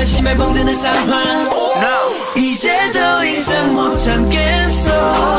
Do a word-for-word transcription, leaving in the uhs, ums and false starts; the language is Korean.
심해 멍드는 상황 no. 이제 더 이상 못 참겠어